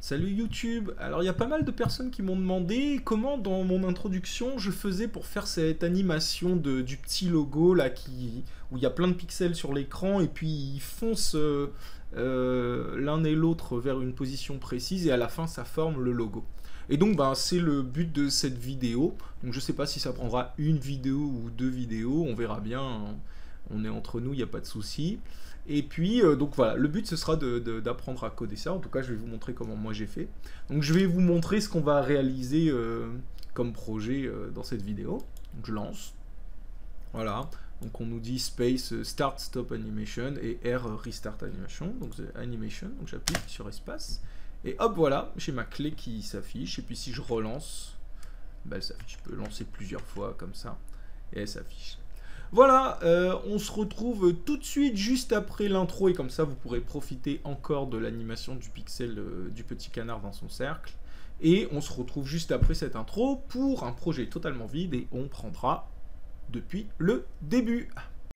Salut YouTube. Alors il y a pas mal de personnes qui m'ont demandé comment dans mon introduction je faisais pour faire cette animation du petit logo là où il y a plein de pixels sur l'écran et puis ils foncent l'un et l'autre vers une position précise et à la fin ça forme le logo. Et donc ben, c'est le but de cette vidéo. Donc je sais pas si ça prendra une vidéo ou deux vidéos, on verra bien, hein. On est entre nous, il n'y a pas de souci. Et puis, donc voilà, le but ce sera d'apprendre à coder ça. En tout cas, je vais vous montrer comment moi j'ai fait. Donc je vais vous montrer ce qu'on va réaliser comme projet dans cette vidéo. Donc je lance. Voilà. Donc on nous dit space start stop animation et R restart animation. Donc animation. Donc j'appuie sur espace. Et hop, voilà, j'ai ma clé qui s'affiche. Et puis si je relance, bah, elle s'affiche. Je peux lancer plusieurs fois comme ça. Et elle s'affiche. Voilà, on se retrouve tout de suite juste après l'intro et comme ça vous pourrez profiter encore de l'animation du pixel du petit canard dans son cercle. Et on se retrouve juste après cette intro pour un projet totalement vide et on prendra depuis le début.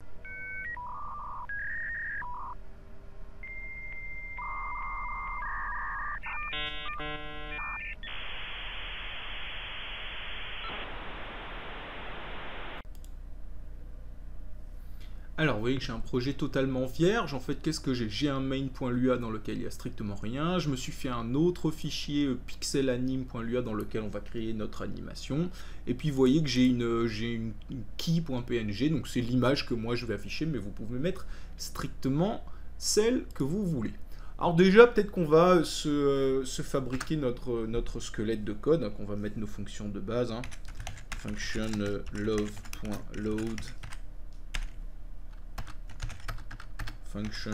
Alors, vous voyez que j'ai un projet totalement vierge. En fait, qu'est-ce que j'ai? J'ai un main.lua dans lequel il n'y a strictement rien. Je me suis fait un autre fichier pixelanime.lua dans lequel on va créer notre animation. Et puis, vous voyez que j'ai une key.png. Donc, c'est l'image que moi, je vais afficher. Mais vous pouvez mettre strictement celle que vous voulez. Alors déjà, peut-être qu'on va se fabriquer notre squelette de code. Donc, on va mettre nos fonctions de base. Hein. Function love.load. Function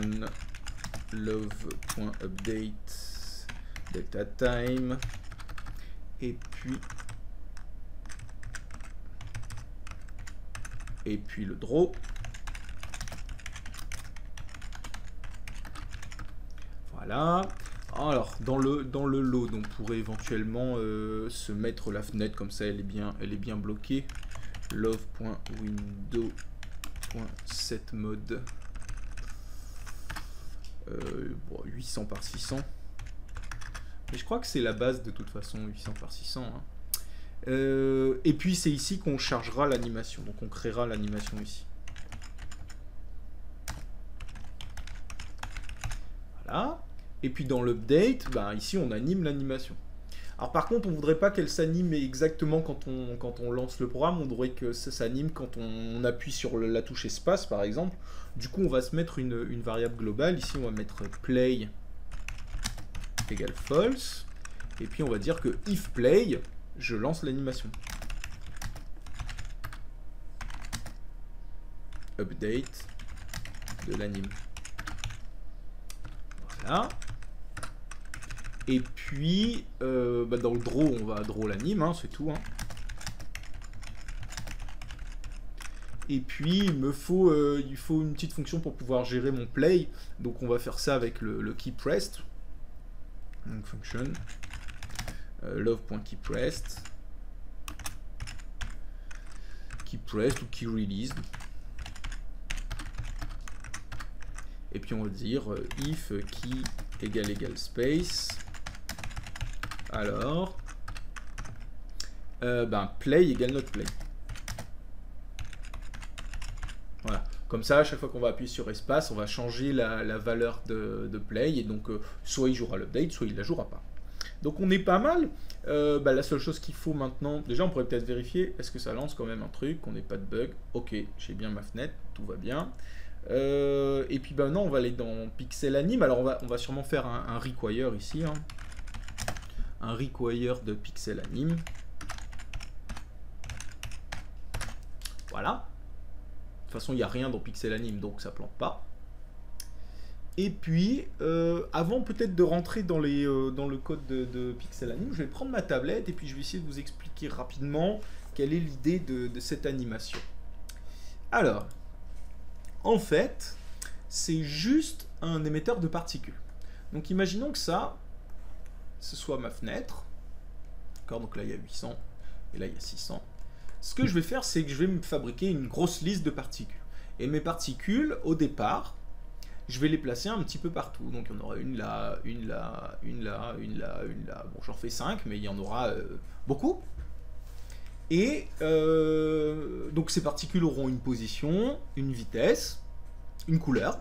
love.update delta time et puis le draw. Voilà. Alors dans le load on pourrait éventuellement se mettre la fenêtre comme ça, elle est bien bloquée. Love.window.setMode 800 par 600. Mais je crois que c'est la base de toute façon, 800 par 600. Hein. Et puis c'est ici qu'on chargera l'animation. Donc on créera l'animation ici. Voilà. Et puis dans l'update, ben, ici on anime l'animation. Alors par contre, on ne voudrait pas qu'elle s'anime exactement quand on lance le programme, on voudrait que ça s'anime quand on appuie sur la touche espace par exemple. Du coup, on va se mettre une variable globale. Ici, on va mettre play égale false. Et puis, on va dire que if play, je lance l'animation. Update de l'anime. Voilà. Et puis, bah dans le draw, on va draw l'anime, hein, c'est tout. Hein. Et puis, il faut une petite fonction pour pouvoir gérer mon play. Donc, on va faire ça avec le keyPressed. Donc, function love.keyPressed. KeyPressed ou keyReleased. Et puis, on va dire if key égale space. Alors, ben, play égale not play. Voilà. Comme ça, à chaque fois qu'on va appuyer sur espace, on va changer la valeur de play. Et donc, soit il jouera l'update, soit il ne la jouera pas. Donc, on est pas mal. Bah, la seule chose qu'il faut maintenant... Déjà, on pourrait peut-être vérifier. Est-ce que ça lance quand même un truc? Qu'on n'ait pas de bug. Ok, j'ai bien ma fenêtre. Tout va bien. Et puis, maintenant, on va aller dans Pixel Anime. Alors, on va sûrement faire un require ici. Hein. Un require de Pixel Anime. Voilà. De toute façon, il n'y a rien dans Pixel Anime, donc ça ne plante pas. Et puis, avant peut-être de rentrer dans le code de Pixel Anime, je vais prendre ma tablette et puis je vais essayer de vous expliquer rapidement quelle est l'idée de cette animation. Alors, en fait, c'est juste un émetteur de particules. Donc, imaginons que ce soit ma fenêtre. D'accord, donc là, il y a 800 et là, il y a 600. Ce que je vais faire, c'est que je vais me fabriquer une grosse liste de particules. Et mes particules, au départ, je vais les placer un petit peu partout. Donc il y en aura une là, une là, une là, une là, une là. Bon, j'en fais 5, mais il y en aura beaucoup. Et donc ces particules auront une position, une vitesse, une couleur.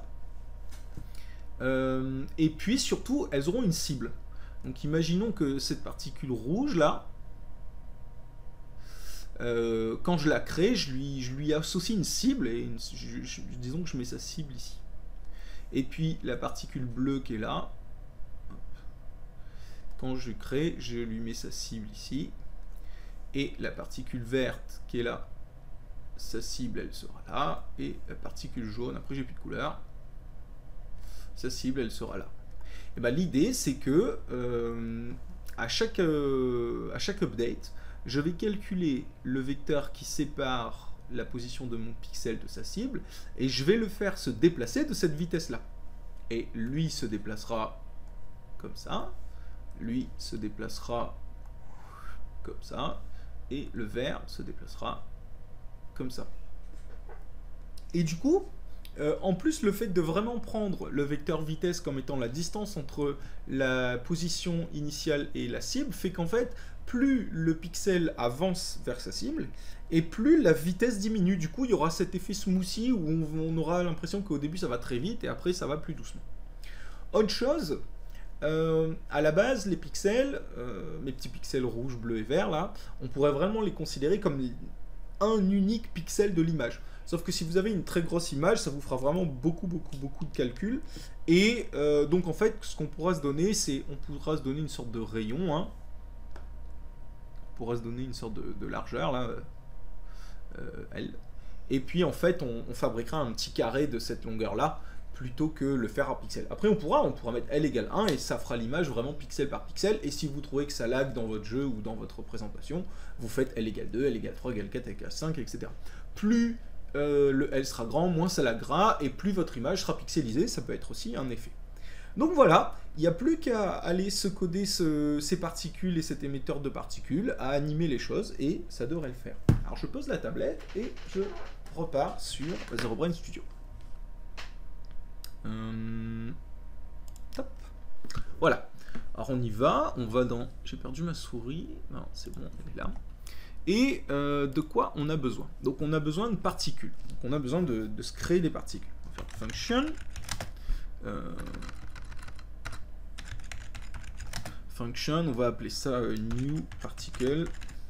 Et puis surtout, elles auront une cible. Donc imaginons que cette particule rouge là, quand je la crée, je lui associe une cible, et disons que je mets sa cible ici. Et puis la particule bleue qui est là, quand je crée, je lui mets sa cible ici. Et la particule verte qui est là, sa cible elle sera là. Et la particule jaune, après j'ai plus de couleur, sa cible elle sera là. Et ben, l'idée c'est que à chaque update, je vais calculer le vecteur qui sépare la position de mon pixel de sa cible, et je vais le faire se déplacer de cette vitesse-là. Et lui se déplacera comme ça, lui se déplacera comme ça, et le vert se déplacera comme ça. Et du coup, en plus, le fait de vraiment prendre le vecteur vitesse comme étant la distance entre la position initiale et la cible, fait qu'en fait, plus le pixel avance vers sa cible, et plus la vitesse diminue. Du coup, il y aura cet effet smoothie où on aura l'impression qu'au début ça va très vite, et après ça va plus doucement. Autre chose, à la base, les pixels, mes petits pixels rouges, bleus et verts, là, on pourrait vraiment les considérer comme un unique pixel de l'image. Sauf que si vous avez une très grosse image, ça vous fera vraiment beaucoup de calculs. Et donc en fait, ce qu'on pourra se donner, c'est on pourra se donner une sorte de rayon, hein. On pourra se donner une sorte de largeur, là, L. Et puis en fait, on fabriquera un petit carré de cette longueur-là, plutôt que le faire à pixel. Après, on pourra mettre L égale 1, et ça fera l'image vraiment pixel par pixel. Et si vous trouvez que ça lag dans votre jeu ou dans votre représentation, vous faites L égale 2, L égale 3, L égale 4, L égale 5, etc. Plus le L sera grand, moins ça laggera, et plus votre image sera pixelisée. Ça peut être aussi un effet. Donc voilà, il n'y a plus qu'à aller se coder ces particules et cet émetteur de particules, à animer les choses, et ça devrait le faire. Alors je pose la tablette, et je repars sur ZeroBrain Studio. Top. Voilà. Alors on y va, on va dans... J'ai perdu ma souris. Non, c'est bon, elle est là. Et de quoi on a besoin? Donc on a besoin de particules. Donc on a besoin de se créer des particules. On va faire function. Function, on va appeler ça new particle.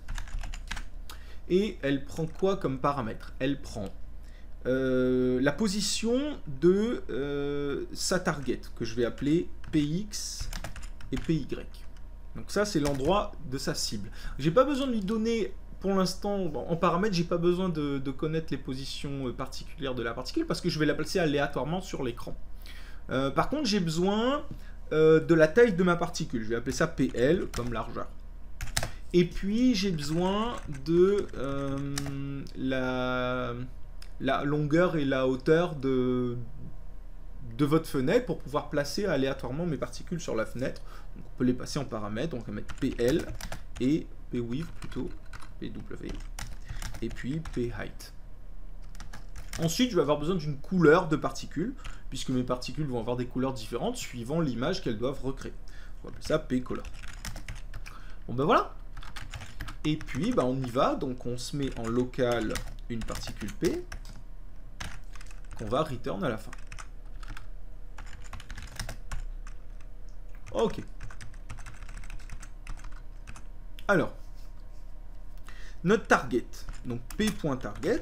Et elle prend quoi comme paramètre? Elle prend la position de sa target, que je vais appeler PX et PY. Donc ça, c'est l'endroit de sa cible. J'ai pas besoin de lui donner, pour l'instant, en paramètre, j'ai pas besoin de connaître les positions particulières de la particule, parce que je vais la placer aléatoirement sur l'écran. Par contre, j'ai besoin de la taille de ma particule. Je vais appeler ça PL, comme largeur. Et puis, j'ai besoin de la longueur et la hauteur de votre fenêtre pour pouvoir placer aléatoirement mes particules sur la fenêtre. Donc, on peut les passer en paramètres. Donc on va mettre PL et PWidth plutôt, PW, et puis PHeight. Ensuite, je vais avoir besoin d'une couleur de particules, puisque mes particules vont avoir des couleurs différentes suivant l'image qu'elles doivent recréer. On va appeler ça PColor. Bon ben voilà. Et puis ben, on y va. Donc on se met en local une particule P qu'on va return à la fin. Ok. Alors, notre target, donc P.target,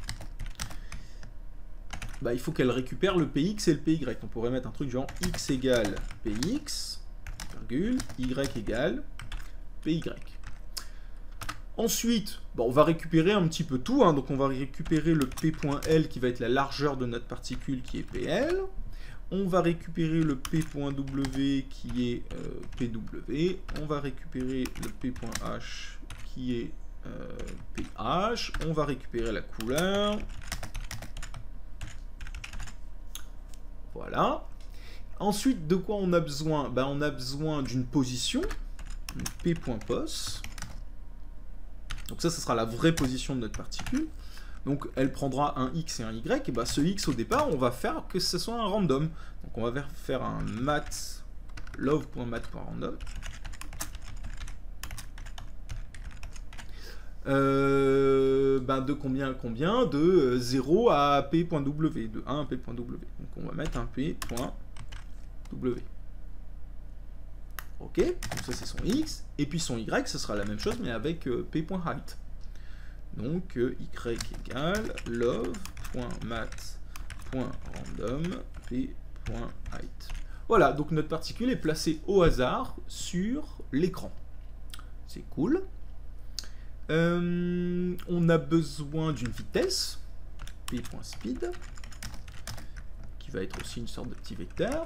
bah, il faut qu'elle récupère le Px et le Py. On pourrait mettre un truc genre x égale Px, virgule, y égale Py. Ensuite, bon, on va récupérer un petit peu tout, hein, donc on va récupérer le P.L qui va être la largeur de notre particule qui est PL. On va récupérer le P.W qui est PW. On va récupérer le P.H qui est PH. On va récupérer la couleur. Voilà. Ensuite, de quoi on a besoin? Ben, on a besoin d'une position. P.pos. Donc ça, ce sera la vraie position de notre particule. Donc elle prendra un x et un y, et bah ce x au départ, on va faire que ce soit un random. Donc on va faire un mat love.mat.random. De combien à combien? De 0 à p.w, de 1 à p.w. Donc on va mettre un p.w. Ok, donc ça c'est son x, et puis son y, ce sera la même chose, mais avec p.height. Donc y égale love.mat.random p.height. Voilà, donc notre particule est placée au hasard sur l'écran. C'est cool. On a besoin d'une vitesse, p.speed, qui va être aussi une sorte de petit vecteur.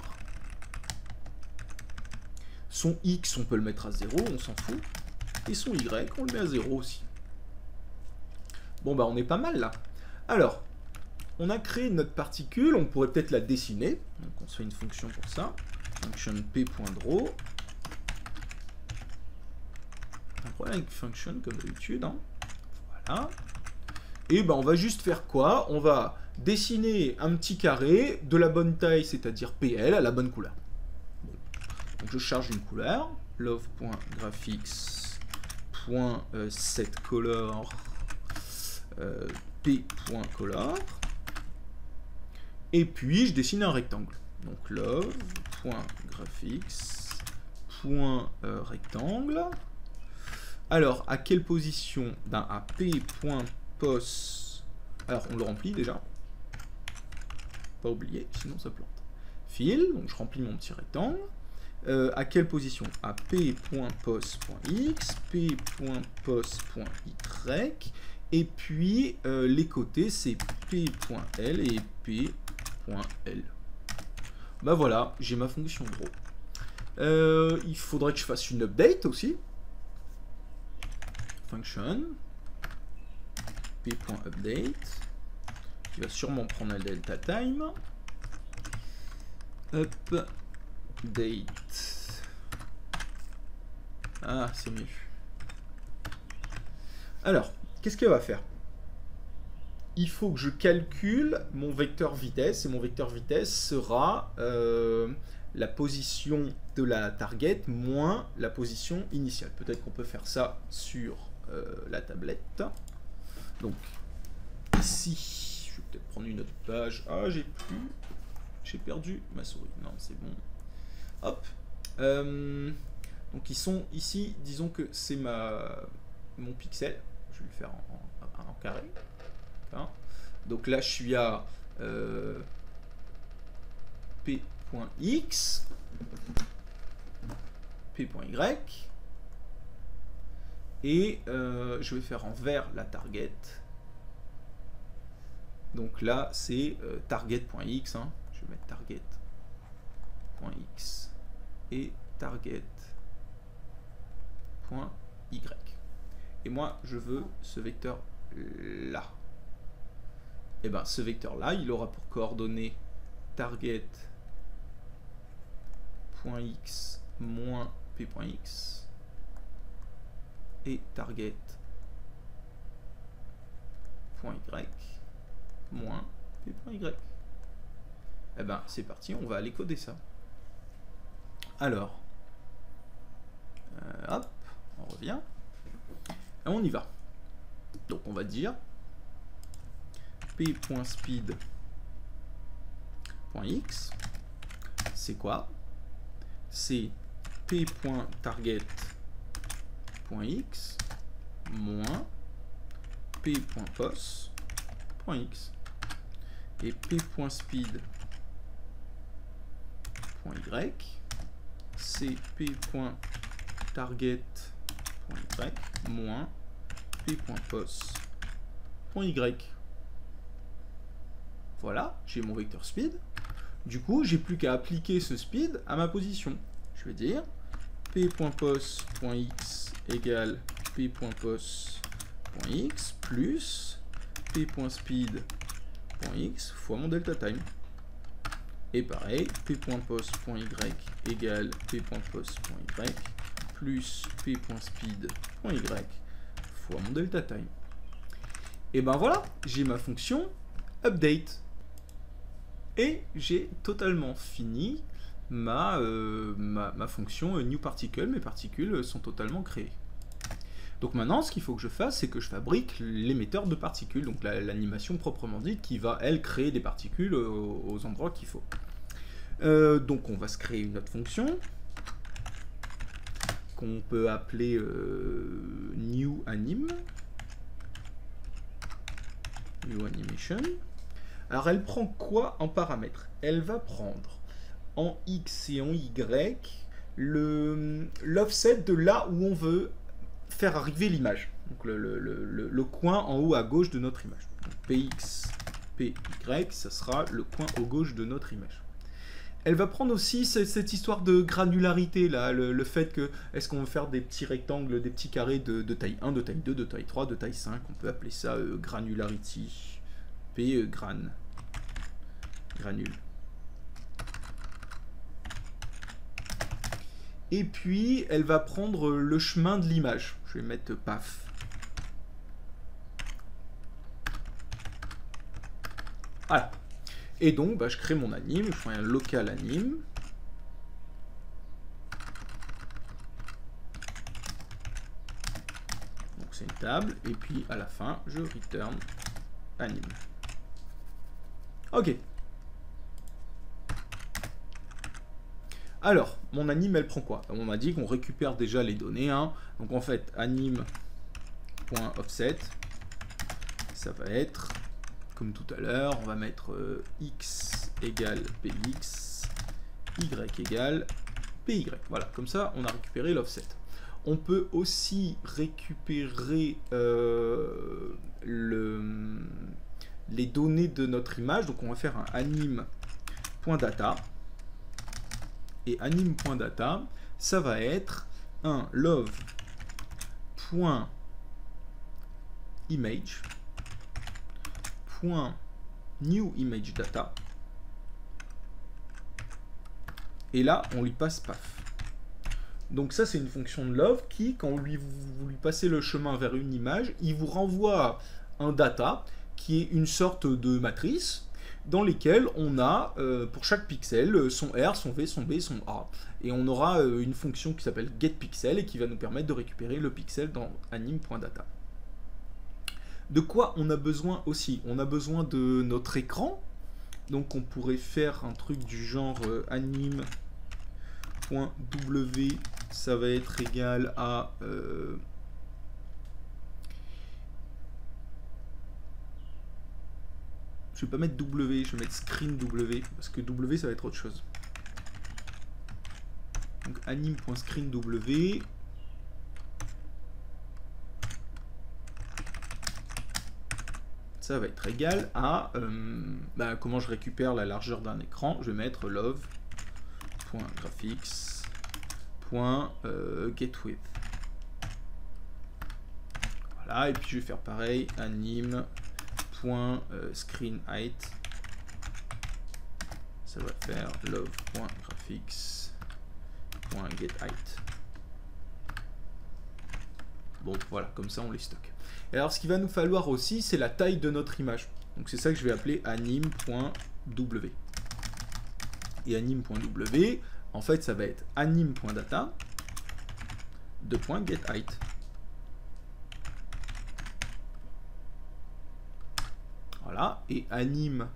Son x, on peut le mettre à 0, on s'en fout. Et son y, on le met à 0 aussi. Bon, bah on est pas mal là. Alors, on a créé notre particule, on pourrait peut-être la dessiner. Donc on se fait une fonction pour ça. Function p.draw. Un problème avec function comme d'habitude. Hein. Voilà. Et ben on va juste faire quoi? On va dessiner un petit carré de la bonne taille, c'est-à-dire PL, à la bonne couleur. Bon. Donc je charge une couleur. Love.graphics.setColor p.color. Et puis je dessine un rectangle. Donc love.graphics.rectangle. Alors, à quelle position? À p.pos. Alors, on le remplit déjà. Pas oublier, sinon ça plante. Fil, donc je remplis mon petit rectangle. À quelle position? À p.pos.x, p.pos.y. Et puis, les côtés, c'est p.l et p.l. Bah voilà, j'ai ma fonction draw. Il faudrait que je fasse une update aussi. Function p.update qui va sûrement prendre un delta time. Update. Ah, c'est mieux. Alors, qu'est-ce qu'elle va faire? Il faut que je calcule mon vecteur vitesse, et mon vecteur vitesse sera la position de la target moins la position initiale. Peut-être qu'on peut faire ça sur la tablette. Donc, ici, je vais peut-être prendre une autre page. Ah, j'ai j'ai perdu ma souris. Non, c'est bon. Hop. Donc, ils sont ici, disons que c'est mon pixel. Je vais le faire en carré. Hein. Donc là, je suis à p.x, p.y, et je vais faire en vert la target. Donc là, c'est target.x. Hein. Je vais mettre target.x et target.y. Et moi, je veux ce vecteur là. Et bien, ce vecteur-là, il aura pour coordonnées target.x moins p.x et target.y moins p.y. Et bien, c'est parti, on va aller coder ça. Alors, hop, on revient. Et on y va. Donc, on va dire p.speed.x, c'est quoi? C'est p.target.x moins p.pos.x. Et p.speed.y, c'est p.target.y moins p.pos.y. Voilà, j'ai mon vecteur speed. Du coup, j'ai plus qu'à appliquer ce speed à ma position. Je vais dire p.pos.x égale p.pos.x plus p.speed.x fois mon delta time. Et pareil, p.pos.y égale p.pos.y plus p.speed.y fois mon delta time. Et ben voilà, j'ai ma fonction update. Et j'ai totalement fini ma fonction new particle. Mes particules sont totalement créées. Donc maintenant, ce qu'il faut que je fasse, c'est que je fabrique l'émetteur de particules, donc l'animation proprement dite, qui va, elle, créer des particules aux endroits qu'il faut. Donc on va se créer une autre fonction, qu'on peut appeler new anim. New animation. Alors elle prend quoi en paramètres? Elle va prendre en X et en Y l'offset de là où on veut faire arriver l'image. Donc le coin en haut à gauche de notre image. Donc Px, Py, ça sera le coin au gauche de notre image. Elle va prendre aussi cette histoire de granularité là, le fait que est-ce qu'on veut faire des petits rectangles, des petits carrés de taille 1, de taille 2, de taille 3, de taille 5, on peut appeler ça granularity, P granule. Et puis elle va prendre le chemin de l'image, je vais mettre paf. Voilà. Et donc, bah, je crée mon anime, je fais un local anime. Donc c'est une table, et puis à la fin, je return anime. Ok. Alors, mon anime, elle prend quoi? On m'a dit qu'on récupère déjà les données. Hein. Donc en fait, anime.offset, ça va être... Comme tout à l'heure, on va mettre x égale px, y égale py. Voilà, comme ça, on a récupéré l'offset. On peut aussi récupérer les données de notre image. Donc, on va faire un anime.data. Et anime.data, ça va être un love.image. New image data, et là on lui passe paf. Donc ça c'est une fonction de love qui, quand vous lui passez le chemin vers une image, il vous renvoie un data qui est une sorte de matrice dans lesquelles on a pour chaque pixel son R, son V, son B, son A, et on aura une fonction qui s'appelle getPixel et qui va nous permettre de récupérer le pixel dans anime.data. De quoi on a besoin aussi? On a besoin de notre écran. Donc on pourrait faire un truc du genre anime.w, ça va être égal à... je vais pas mettre W, je vais mettre screen W, parce que W ça va être autre chose. Donc anime.screenW. Ça va être égal à comment je récupère la largeur d'un écran. Je vais mettre love.graphics.getWidth. Voilà, et puis je vais faire pareil, anime.screenHeight. Ça va faire love.graphics.getHeight. Bon, voilà, comme ça on les stocke. Et alors ce qu'il va nous falloir aussi, c'est la taille de notre image. Donc c'est ça que je vais appeler anime.w. Et anime.w, en fait ça va être anime.data de .getHeight. Voilà, et anime.h,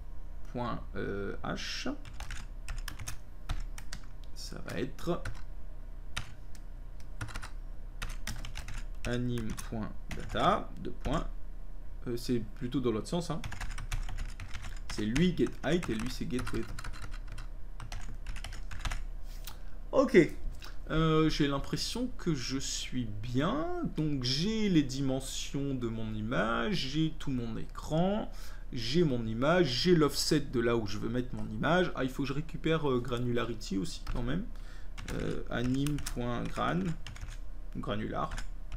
ça va être anime.data de c'est plutôt dans l'autre sens, hein. C'est lui getHeight et lui c'est getWidth. Ok, j'ai l'impression que je suis bien. Donc j'ai les dimensions de mon image, j'ai tout mon écran, j'ai mon image, j'ai l'offset de là où je veux mettre mon image. Ah, il faut que je récupère granularity aussi quand même. Anime.granular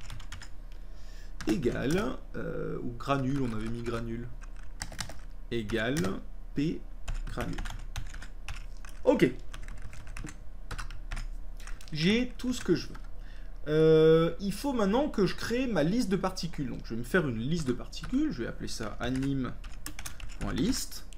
égale, ou granule, on avait mis granule, égale P granule. Ok. J'ai tout ce que je veux. il faut maintenant que je crée ma liste de particules. Donc je vais me faire une liste de particules, je vais appeler ça anim.list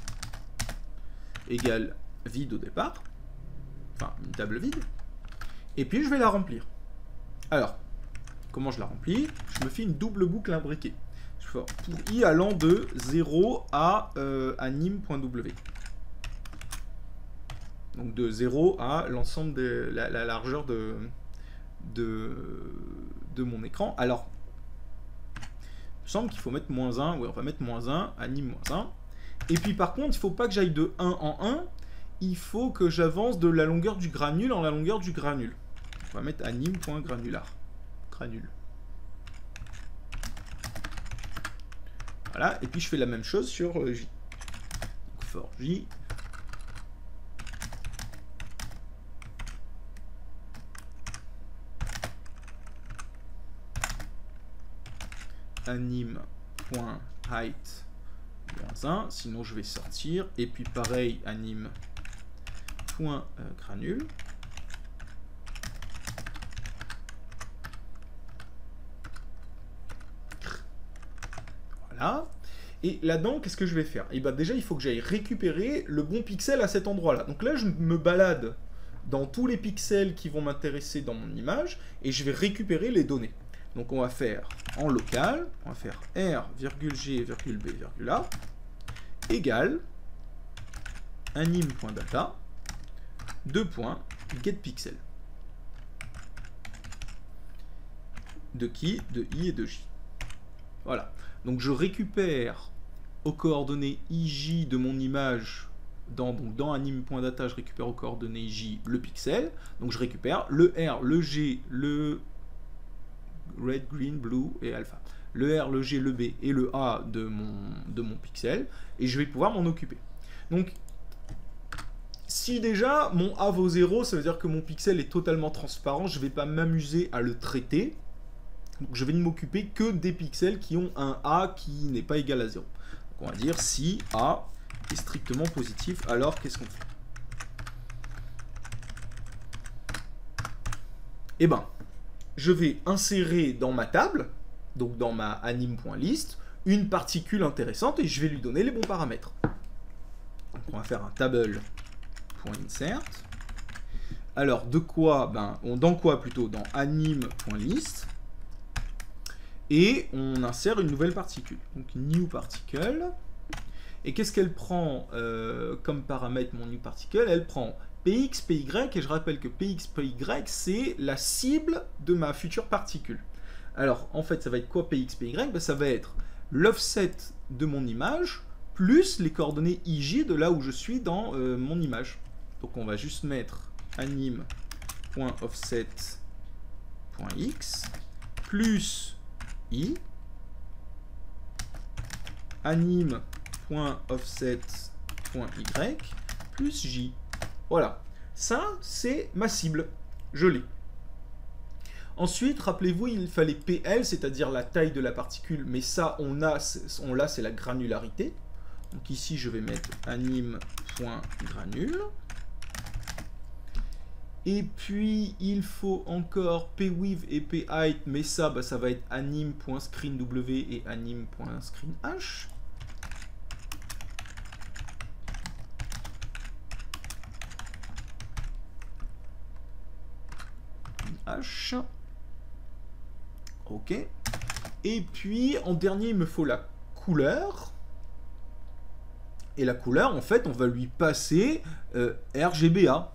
égale vide au départ, enfin une table vide, et puis je vais la remplir. Alors, comment je la remplis? Je me fais une double boucle imbriquée. Pour i allant de 0 à anim.w. Donc de 0 à l'ensemble de la largeur de mon écran. Alors, il me semble qu'il faut mettre -1. Oui, on va mettre -1, anim -1. Et puis par contre, il ne faut pas que j'aille de 1 en 1. Il faut que j'avance de la longueur du granule en la longueur du granule. On va mettre anim.granular. Granule. Voilà, et puis je fais la même chose sur J. Donc for J. Anim.height -1, sinon je vais sortir. Et puis pareil, anim.granule. Voilà. Et là-dedans, qu'est-ce que je vais faire? Et bien déjà, il faut que j'aille récupérer le bon pixel à cet endroit-là. Donc là, je me balade dans tous les pixels qui vont m'intéresser dans mon image et je vais récupérer les données. Donc on va faire en local, on va faire r,g,b,a égale anim.data getPixel. De qui? De i et de j. Voilà. Donc je récupère aux coordonnées ij de mon image, donc dans anim.data, je récupère aux coordonnées ij le pixel. Donc je récupère le R, le G, le red, green, blue et alpha. Le R, le G, le B et le A de mon pixel. Et je vais pouvoir m'en occuper. Donc si déjà mon A vaut 0, ça veut dire que mon pixel est totalement transparent. Je ne vais pas m'amuser à le traiter. Donc je vais ne m'occuper que des pixels qui ont un A qui n'est pas égal à 0. Donc on va dire si A est strictement positif, alors qu'est-ce qu'on fait? Eh ben, je vais insérer dans ma table, donc dans ma anim.list, une particule intéressante et je vais lui donner les bons paramètres. Donc on va faire un table.insert. Alors de quoi? Ben, dans quoi plutôt? Dans anim.list. Et on insère une nouvelle particule. Donc new particle. Et qu'est-ce qu'elle prend comme paramètre, mon new particle? Elle prend px, py, et je rappelle que px, py, c'est la cible de ma future particule. Alors, en fait, ça va être quoi px, py? Ben, ça va être l'offset de mon image, plus les coordonnées ij de là où je suis dans mon image. Donc on va juste mettre anim.offset.x plus i anim.offset.y plus j. Voilà, ça c'est ma cible, je l'ai. Ensuite, rappelez-vous, il fallait PL, c'est-à-dire la taille de la particule, mais ça on l'a, c'est la granularité. Donc ici je vais mettre anim.granule. Et puis, il faut encore pwidth et pheight, mais ça, bah, ça va être anim.screenw et anim.screenh. H. OK. Et puis, en dernier, il me faut la couleur. Et la couleur, en fait, on va lui passer RGBA.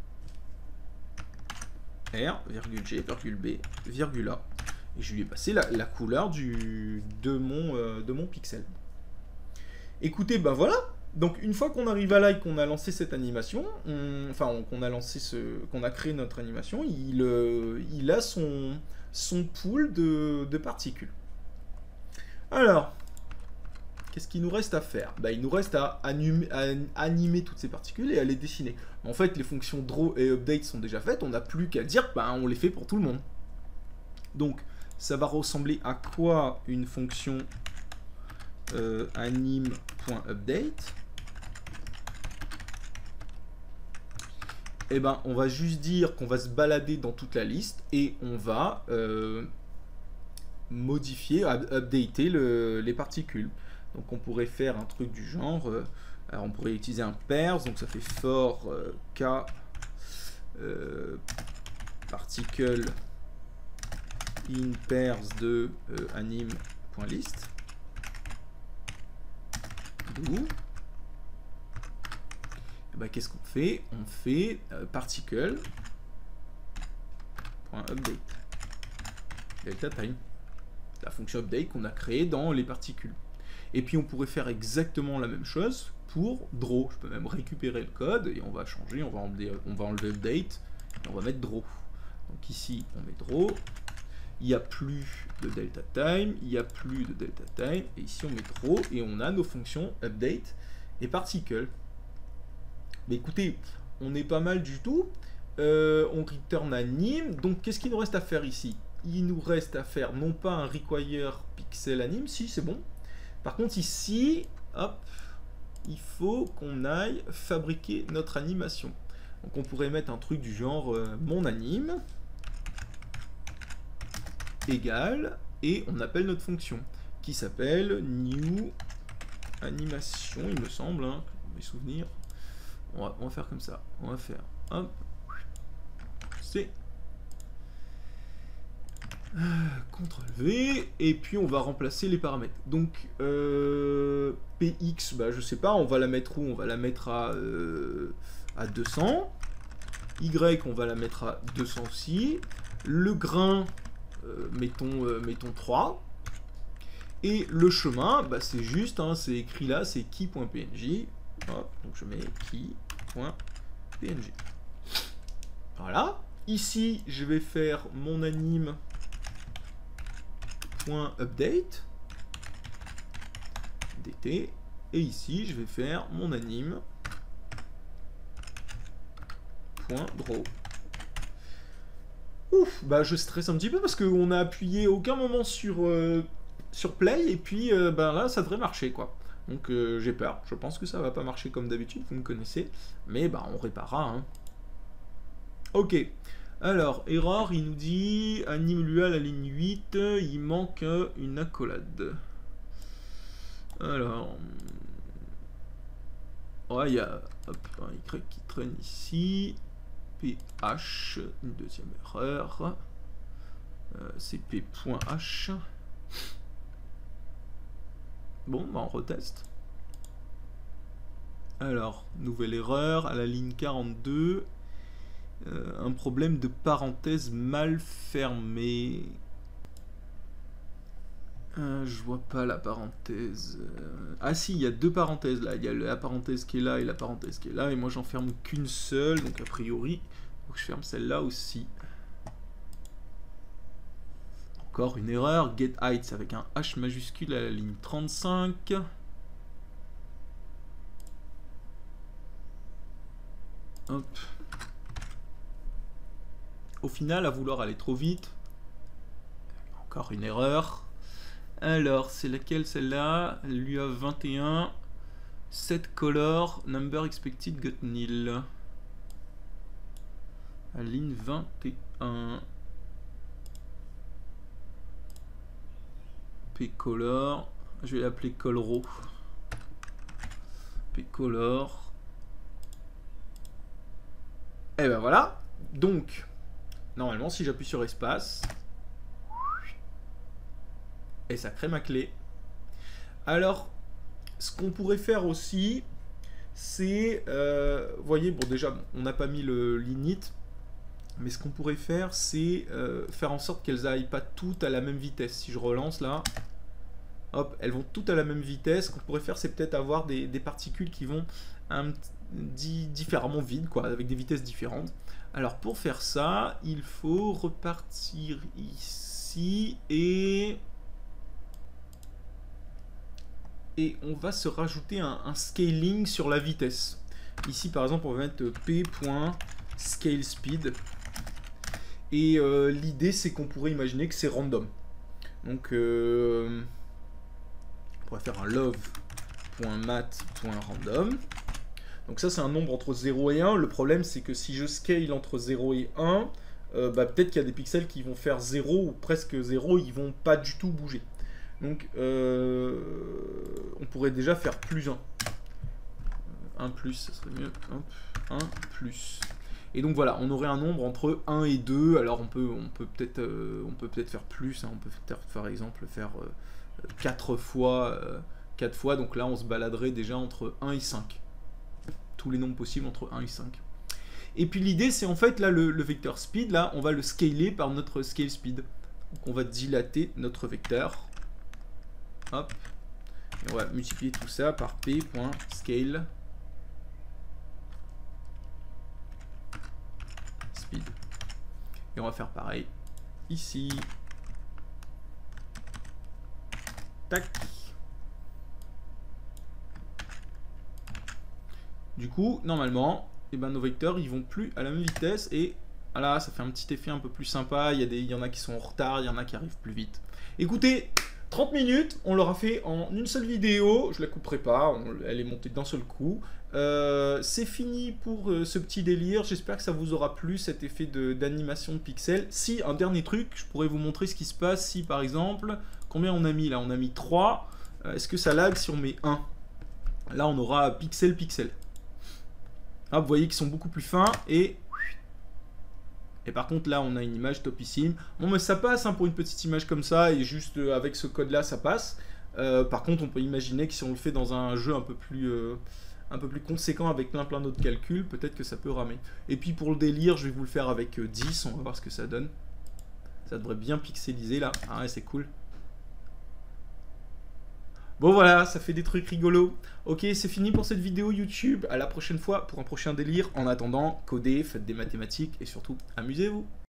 R, G, B, A. Et je lui ai passé la couleur de mon pixel. Écoutez, ben voilà. Donc une fois qu'on arrive à là et qu'on a lancé cette animation, qu'on a créé notre animation, il a son pool de particules. Alors, qu'est-ce qu'il nous reste à faire? Ben, il nous reste à animer toutes ces particules et à les dessiner. En fait, les fonctions draw et update sont déjà faites, on n'a plus qu'à dire ben, on les fait pour tout le monde. Donc, ça va ressembler à quoi une fonction anim.update? eh ben, on va juste dire qu'on va se balader dans toute la liste et on va modifier, updater les particules. Donc on pourrait faire un truc du genre, alors on pourrait utiliser un pairs, donc ça fait for k particle in pairs de anim.list. D'où bah, qu'est-ce qu'on fait? On fait particle.update delta time, la fonction update qu'on a créée dans les particules. Et puis on pourrait faire exactement la même chose pour draw. Je peux même récupérer le code et on va changer, on va enlever update et on va mettre draw. Donc ici on met draw, il n'y a plus de delta time, il n'y a plus de delta time, et ici on met draw et on a nos fonctions update et particle. Mais écoutez, on est pas mal du tout. On return anim. Donc qu'est-ce qu'il nous reste à faire ici? Il nous reste à faire non pas un require pixel anim, si c'est bon. Par contre ici, hop, il faut qu'on aille fabriquer notre animation. Donc on pourrait mettre un truc du genre mon anime égale, et on appelle notre fonction qui s'appelle new animation, il me semble, hein, mes souvenirs. On va faire comme ça. On va faire hop, C, CTRL V, et puis on va remplacer les paramètres. Donc PX, bah, je sais pas, on va la mettre où? On va la mettre à 200. Y, on va la mettre à 200 aussi. Le grain, mettons 3. Et le chemin, bah, c'est juste, hein, c'est écrit là, c'est key.png. Donc je mets key.png. Voilà. Ici, je vais faire mon anime.update dt. Et ici, je vais faire mon anime.draw. Ouf, bah je stresse un petit peu parce qu'on a appuyé aucun moment sur play et puis bah, là, ça devrait marcher quoi. Donc j'ai peur, je pense que ça va pas marcher comme d'habitude, vous me connaissez, mais bah on réparera. Hein. Ok, alors, erreur, il nous dit, anime lui à la ligne 8, il manque une accolade. Alors, ouais, il y a un Y qui traîne ici, PH, une deuxième erreur, c'est P.H. Bon, bah on reteste. Alors, nouvelle erreur, à la ligne 42, un problème de parenthèse mal fermée. Je vois pas la parenthèse. Ah si, il y a deux parenthèses là. Il y a la parenthèse qui est là et la parenthèse qui est là. Et moi j'en ferme qu'une seule. Donc a priori, faut que je ferme celle-là aussi. Encore une erreur. Get height avec un H majuscule à la ligne 35. Hop. Au final, à vouloir aller trop vite, encore une erreur. Alors, c'est laquelle celle-là? L'UA 21, set color, number expected got nil. À ligne 21. P-color, je vais l'appeler colro. P-color. Et ben voilà. Donc, normalement, si j'appuie sur espace, et ça crée ma clé. Alors, ce qu'on pourrait faire aussi, c'est, vous voyez, bon déjà, on n'a pas mis le l'init, mais ce qu'on pourrait faire, c'est faire en sorte qu'elles n'aillent pas toutes à la même vitesse. Si je relance là, hop, elles vont toutes à la même vitesse. Ce qu'on pourrait faire, c'est peut-être avoir des particules qui vont différemment vides, quoi, avec des vitesses différentes. Alors pour faire ça, il faut repartir ici et on va se rajouter un scaling sur la vitesse. Ici par exemple on va mettre p.scaleSpeed et l'idée c'est qu'on pourrait imaginer que c'est random. Donc on pourrait faire un love.mat.random. Donc ça c'est un nombre entre 0 et 1. Le problème c'est que si je scale entre 0 et 1, peut-être qu'il y a des pixels qui vont faire 0 ou presque 0, ils vont pas du tout bouger. Donc on pourrait déjà faire plus 1. 1 plus, ça serait mieux. Hop, 1 plus. Et donc voilà, on aurait un nombre entre 1 et 2. Alors on peut peut-être faire plus. Hein. On peut peut-être par exemple faire 4 fois. 4 fois. Donc là on se baladerait déjà entre 1 et 5. Tous les nombres possibles entre 1 et 5. Et puis l'idée c'est en fait là le vecteur speed, là on va le scaler par notre scale speed. Donc on va dilater notre vecteur. Hop. Et on va multiplier tout ça par p.scale speed. Et on va faire pareil ici. Tac. Du coup, normalement, eh ben, nos vecteurs ils vont plus à la même vitesse et voilà, ça fait un petit effet un peu plus sympa. Il y en a qui sont en retard, il y en a qui arrivent plus vite. Écoutez, 30 minutes, on l'aura fait en une seule vidéo. Je la couperai pas, elle est montée d'un seul coup. C'est fini pour ce petit délire. J'espère que ça vous aura plu, cet effet d'animation de pixels. Si, un dernier truc, je pourrais vous montrer ce qui se passe si par exemple, combien on a mis là? On a mis 3. Est-ce que ça lag si on met 1? Là, on aura pixel, pixel. Ah, vous voyez qu'ils sont beaucoup plus fins et par contre là on a une image topissime. Bon mais ça passe hein, pour une petite image comme ça et juste avec ce code là ça passe. Par contre on peut imaginer que si on le fait dans un jeu un peu plus conséquent avec plein d'autres calculs, peut-être que ça peut ramer. Et puis pour le délire je vais vous le faire avec 10, on va voir ce que ça donne. Ça devrait bien pixeliser là, ah ouais c'est cool. Bon voilà, ça fait des trucs rigolos. Ok, c'est fini pour cette vidéo YouTube. À la prochaine fois pour un prochain délire. En attendant, codez, faites des mathématiques et surtout, amusez-vous.